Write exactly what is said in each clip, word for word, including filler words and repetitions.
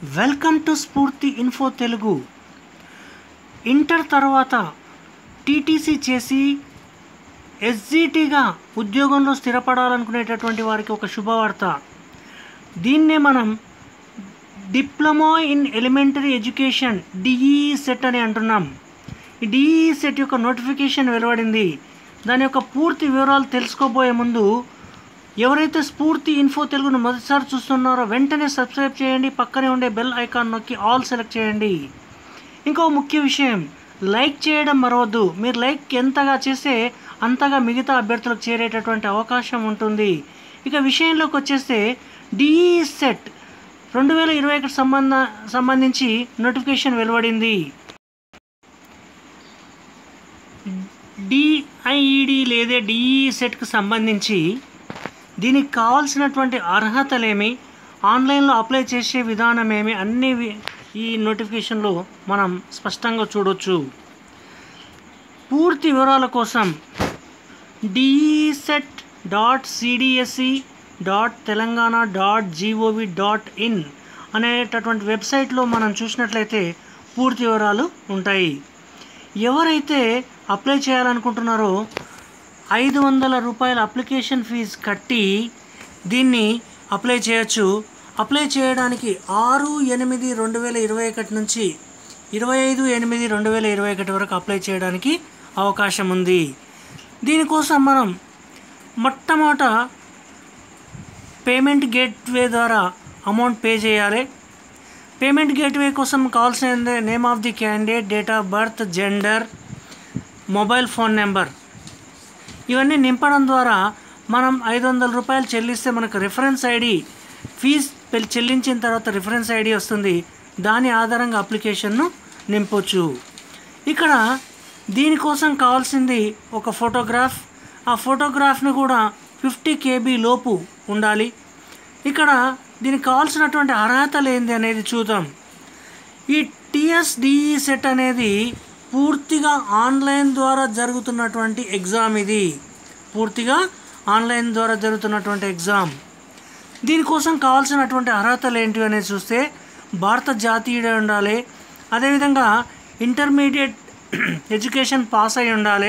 Welcome to Spoorthi info Telugu. Inter తర్వాత TTC చేసి ఎస్జిటిగా ఉద్యోగంలో స్థిరపడాలనుకునేటటువంటి వారికి ఒక శుభవార్త. దీన్నే మనం diploma in elementary education DEE set అని అంటున్నాం. ఈ డిఈఈ సెట్ యొక్క నోటిఫికేషన్ వెలువడింది. దాని యొక్క పూర్తి వివరాలు తెలుసుకోబోయే ముందు ఎవరైతే స్ఫూర్తి ఇన్ఫో తెలుగును మొదటిసారి చూస్తున్నారో వెంటనే సబ్స్క్రైబ్ చేయండి. పక్కనే ఉండే బెల్ ఐకాన్ నొక్కి ఆల్ సెలెక్ట్ చేయండి. ఇంకో ముఖ్య విషయం, లైక్ చేయడం మరవద్దు. మీరు లైక్ ఎంతగా చేస్తే అంతగా మిగతా అభ్యర్థులకు చేరేటటువంటి అవకాశం ఉంటుంది. ఇక విషయంలోకి వచ్చేస్తే డిఈఈ సెట్ రెండు వేల ఇరవై ఒకటి సంబంధ సంబంధించి నోటిఫికేషన్ వెలువడింది. డిఐఈడి లేదా డిఈఈ సెట్కి సంబంధించి దీనికి కావాల్సినటువంటి అర్హతలేమి, ఆన్లైన్లో అప్లై చేసే విధానమేమి అన్నీ ఈ నోటిఫికేషన్లో మనం స్పష్టంగా చూడవచ్చు. పూర్తి వివరాల కోసం DEE set dot CDSE dot Telangana dot GOV dot in అనేటటువంటి వెబ్సైట్లో మనం చూసినట్లయితే పూర్తి వివరాలు ఉంటాయి. ఎవరైతే అప్లై చేయాలనుకుంటున్నారో ఐదు వందల రూపాయల అప్లికేషన్ ఫీజు కట్టి దీన్ని అప్లై చేయొచ్చు. అప్లై చేయడానికి ఆరు ఎనిమిది రెండు వేల ఇరవై ఒకటి నుంచి ఇరవై ఐదు ఎనిమిది రెండు వేల ఇరవై ఒకటి వరకు అప్లై చేయడానికి అవకాశం ఉంది. దీనికోసం మనం మొట్టమొదట పేమెంట్ గేట్వే ద్వారా అమౌంట్ పే చేయాలి. పేమెంట్ గేట్వే కోసం కావాల్సిన name of the candidate, date of birth, gender, mobile phone number ఇవన్నీ నింపడం ద్వారా మనం ఐదు వందల రూపాయలు చెల్లిస్తే మనకు రిఫరెన్స్ ఐడి, ఫీజు చెల్లించిన తర్వాత రిఫరెన్స్ ఐడి వస్తుంది. దాని ఆధారంగా అప్లికేషన్ను నింపొచ్చు. ఇక్కడ దీనికోసం కావాల్సింది ఒక ఫోటోగ్రాఫ్. ఆ ఫోటోగ్రాఫ్ను కూడా ఫిఫ్టీ కేబీ లోపు ఉండాలి. ఇక్కడ దీనికి కావాల్సినటువంటి అర్హతలు ఏంది అనేది చూద్దాం. ఈ టిఎస్డిఈ సెట్ అనేది పూర్తిగా ఆన్లైన్ ద్వారా జరుగుతున్నటువంటి ఎగ్జామ్. ఇది పూర్తిగా ఆన్లైన్ ద్వారా జరుగుతున్నటువంటి ఎగ్జామ్. దీనికోసం కావాల్సినటువంటి అర్హతలు ఏంటివి అనేది చూస్తే భారత జాతీయుడే ఉండాలి. అదేవిధంగా ఇంటర్మీడియట్ ఎడ్యుకేషన్ పాస్ అయి ఉండాలి.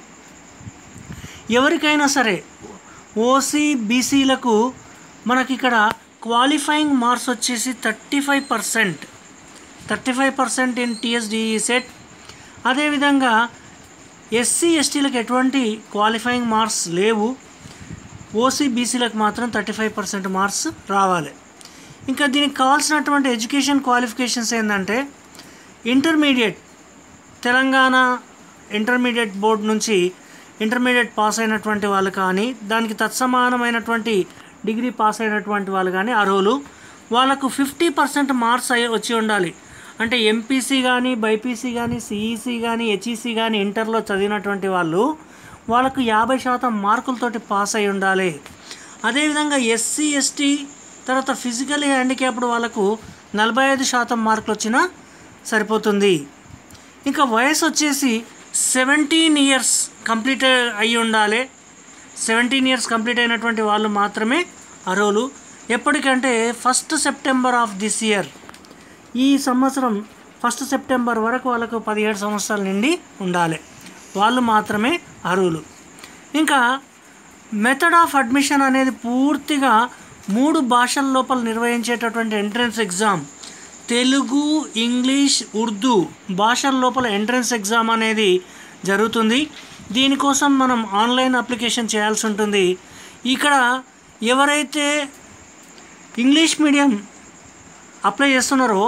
ఎవరికైనా సరే ఓసీ బీసీలకు మనకి ఇక్కడ క్వాలిఫైయింగ్ మార్క్స్ వచ్చేసి thirty five percent thirty five percent in TSDE set. అదేవిధంగా ఎస్సీ ఎస్టీలకు ఎటువంటి క్వాలిఫైయింగ్ మార్క్స్ లేవు. ఓసీ బీసీలకు మాత్రం థర్టీ ఫైవ్ పర్సెంట్ మార్క్స్ రావాలి. ఇంకా దీనికి కావాల్సినటువంటి ఎడ్యుకేషన్ క్వాలిఫికేషన్స్ ఏంటంటే ఇంటర్మీడియట్, తెలంగాణ ఇంటర్మీడియట్ బోర్డు నుంచి ఇంటర్మీడియట్ పాస్ అయినటువంటి వాళ్ళు కానీ, దానికి తత్సమానమైనటువంటి డిగ్రీ పాస్ అయినటువంటి వాళ్ళు కానీ అర్హులు. వాళ్ళకు ఫిఫ్టీ పర్సెంట్ మార్క్స్ అయ్యి వచ్చి ఉండాలి. అంటే ఎంపీసీ కానీ, బైపీసీ కానీ, సిఈసీ కానీ, హెచ్ఈసీ కానీ ఇంటర్లో చదివినటువంటి వాళ్ళు వాళ్ళకు యాభై శాతం మార్కులతోటి పాస్ అయి ఉండాలి. అదేవిధంగా ఎస్సీ ఎస్టీ తర్వాత ఫిజికల్ హ్యాండిక్యాప్డ్ వాళ్ళకు నలభై ఐదు శాతం మార్కులు వచ్చినా సరిపోతుంది. ఇంకా వయసు వచ్చేసి సెవెంటీన్ ఇయర్స్ కంప్లీట్ అయి ఉండాలి. సెవెంటీన్ ఇయర్స్ కంప్లీట్ అయినటువంటి వాళ్ళు మాత్రమే అర్హులు. ఎప్పటికంటే first September of this year, ఈ సంవత్సరం ఫస్ట్ సెప్టెంబర్ వరకు వాళ్ళకు పదిహేడు సంవత్సరాల నిండి ఉండాలి. వాళ్ళు మాత్రమే అర్హులు. ఇంకా మెథడ్ ఆఫ్ అడ్మిషన్ అనేది పూర్తిగా మూడు భాషల లోపల నిర్వహించేటటువంటి entrance exam. Telugu, English, Urdu భాషల లోపల ఎంట్రన్స్ ఎగ్జామ్ అనేది జరుగుతుంది. దీనికోసం మనం ఆన్లైన్ అప్లికేషన్ చేయాల్సి ఉంటుంది. ఇక్కడ ఎవరైతే ఇంగ్లీష్ మీడియం అప్లై చేస్తున్నారో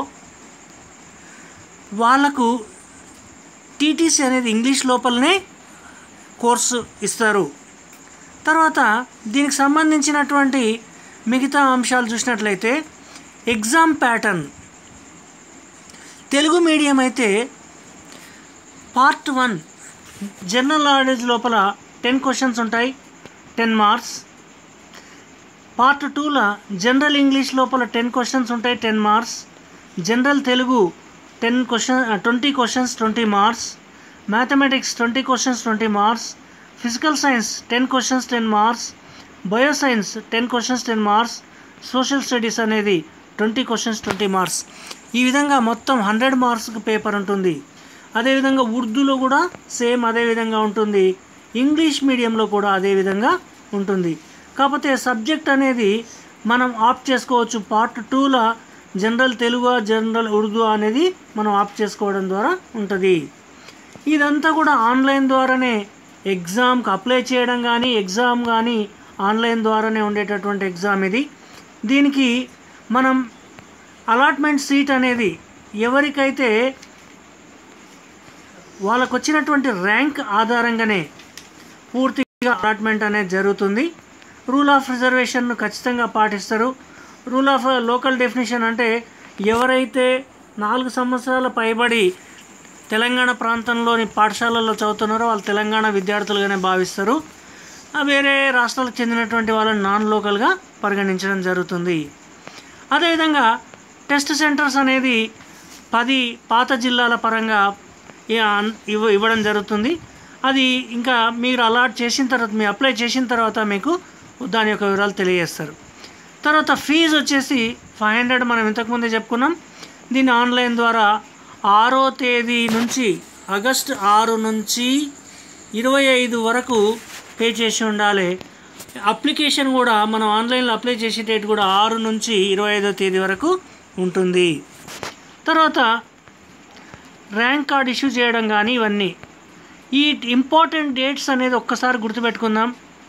వాళ్ళకు టీటీసీ అనేది ఇంగ్లీష్ లోపలనే కోర్సు ఇస్తారు. తర్వాత దీనికి సంబంధించినటువంటి మిగతా అంశాలు చూసినట్లయితే ఎగ్జామ్ ప్యాటర్న్. తెలుగు మీడియం అయితే పార్ట్ వన్ జనరల్ నాలెడ్జ్ లోపల టెన్ క్వశ్చన్స్ ఉంటాయి, టెన్ మార్క్స్. పార్ట్ టూలో జనరల్ ఇంగ్లీష్ లోపల టెన్ క్వశ్చన్స్ ఉంటాయి, ten marks. General Telugu ten question twenty questions twenty marks. Mathematics twenty questions twenty marks. Physical science ten questions ten marks. Bioscience ten questions ten marks. Social studies అనేది twenty questions twenty marks. ఈ విధంగా మొత్తం hundred మార్క్స్కి paper ఉంటుంది. అదేవిధంగా ఉర్దూలో కూడా same అదే విధంగా ఉంటుంది. ఇంగ్లీష్ మీడియంలో కూడా అదే విధంగా ఉంటుంది. కాకపోతే సబ్జెక్ట్ అనేది మనం ఆప్ట్ చేసుకోవచ్చు. పార్ట్ టూలో జనరల్ తెలుగు, జనరల్ ఉర్దూ అనేది మనం ఆప్ట్ చేసుకోవడం ద్వారా ఉంటుంది. ఇదంతా కూడా ఆన్లైన్ ద్వారానే ఎగ్జామ్కి అప్లై చేయడం కానీ, ఎగ్జామ్ కానీ ఆన్లైన్ ద్వారానే ఉండేటటువంటి ఎగ్జామ్ ఇది. దీనికి మనం అలాట్మెంట్ సీట్ అనేది ఎవరికైతే వాళ్ళకు వచ్చినటువంటి ర్యాంక్ ఆధారంగానే పూర్తిగా అలాట్మెంట్ అనేది జరుగుతుంది. రూల్ ఆఫ్ రిజర్వేషన్ను ఖచ్చితంగా పాటిస్తారు. రూల్ ఆఫ్ లోకల్ డెఫినేషన్ అంటే ఎవరైతే నాలుగు సంవత్సరాల పైబడి తెలంగాణ ప్రాంతంలోని పాఠశాలల్లో చదువుతున్నారో వాళ్ళు తెలంగాణ విద్యార్థులుగానే భావిస్తారు. వేరే రాష్ట్రాలకు చెందినటువంటి వాళ్ళని నాన్ లోకల్గా పరిగణించడం జరుగుతుంది. అదేవిధంగా టెస్ట్ సెంటర్స్ అనేది పది పాత జిల్లాల పరంగా ఇవ్వ ఇవ్వడం జరుగుతుంది. అది ఇంకా మీరు అలాట్ చేసిన తర్వాత, మీరు అప్లై చేసిన తర్వాత మీకు దాని యొక్క వివరాలు తెలియజేస్తారు. తర్వాత ఫీజు వచ్చేసి ఫైవ్ హండ్రెడ్ మనం ఇంతకుముందే చెప్పుకున్నాం. దీన్ని ఆన్లైన్ ద్వారా ఆరో తేదీ నుంచి ఆగస్టు ఆరు నుంచి ఇరవై ఐదు వరకు పే చేసి ఉండాలి. అప్లికేషన్ కూడా మనం ఆన్లైన్లో అప్లై చేసే డేట్ కూడా ఆరు నుంచి ఇరవై ఐదో తేదీ వరకు ఉంటుంది. తర్వాత ర్యాంక్ కార్డ్ ఇష్యూ చేయడం కానీ ఇవన్నీ ఈ ఇంపార్టెంట్ డేట్స్ అనేది ఒక్కసారి గుర్తుపెట్టుకుందాం.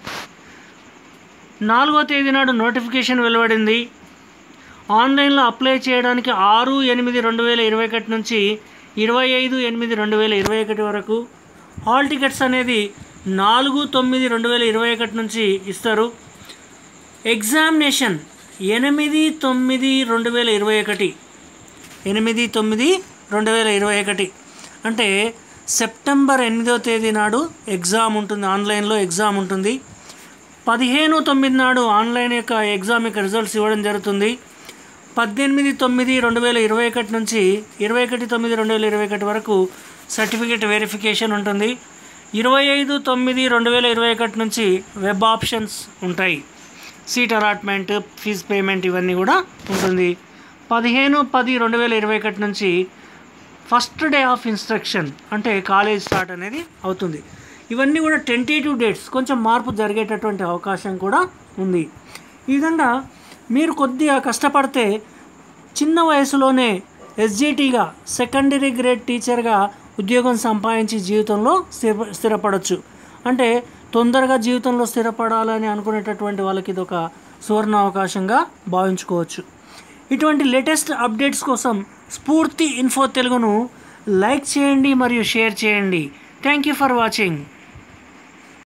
నాలుగో తేదీ నాడు నోటిఫికేషన్ వెలువడింది. ఆన్లైన్లో అప్లై చేయడానికి ఆరు ఎనిమిది రెండు వేల ఇరవై ఒకటి నుంచి ఇరవై ఐదు ఎనిమిది రెండు వేల ఇరవై ఒకటి వరకు. హాల్ టికెట్స్ అనేది నాలుగు తొమ్మిది రెండు వేల ఇరవై ఒకటి నుంచి ఇస్తారు. ఎగ్జామినేషన్ ఎనిమిది తొమ్మిది రెండు వేల ఇరవై ఒకటి ఎనిమిది తొమ్మిది రెండు వేల ఇరవై ఒకటి అంటే సెప్టెంబర్ ఎనిమిదో తేదీ నాడు ఎగ్జామ్ ఉంటుంది. ఆన్లైన్లో ఎగ్జామ్ ఉంటుంది. పదిహేను తొమ్మిది నాడు ఆన్లైన్ యొక్క ఎగ్జామ్ యొక్క రిజల్ట్స్ ఇవ్వడం జరుగుతుంది. పద్దెనిమిది తొమ్మిది రెండు వేల ఇరవై ఒకటి నుంచి ఇరవై ఒకటి తొమ్మిది రెండు వేల ఇరవై ఒకటి వరకు సర్టిఫికేట్ వెరిఫికేషన్ ఉంటుంది. ఇరవై ఐదు తొమ్మిది రెండు వేల ఇరవై ఒకటి నుంచి వెబ్ ఆప్షన్స్ ఉంటాయి. సీట్ అలాట్మెంట్, ఫీజ్ పేమెంట్ ఇవన్నీ కూడా ఉంటుంది. పదిహేను పది రెండు వేల ఇరవై ఒకటి నుంచి ఫస్ట్ డే ఆఫ్ ఇన్స్ట్రక్షన్ అంటే కాలేజ్ స్టార్ట్ అనేది అవుతుంది. ఇవన్నీ కూడా టెంటేటివ్ డేట్స్, కొంచెం మార్పు జరిగేటటువంటి అవకాశం కూడా ఉంది. ఈ విధంగా మీరు కొద్దిగా కష్టపడితే చిన్న వయసులోనే ఎస్జిటిగా సెకండరీ గ్రేడ్ టీచర్గా ఉద్యోగం సంపాదించి జీవితంలో స్థిర స్థిరపడవచ్చు. అంటే తొందరగా జీవితంలో స్థిరపడాలని అనుకునేటటువంటి వాళ్ళకి ఇది ఒక సువర్ణ అవకాశంగా భావించుకోవచ్చు. ఇటువంటి లేటెస్ట్ అప్డేట్స్ కోసం స్ఫూర్తి ఇన్ఫో తెలుగును లైక్ చేయండి మరియు షేర్ చేయండి. Thank you for watching.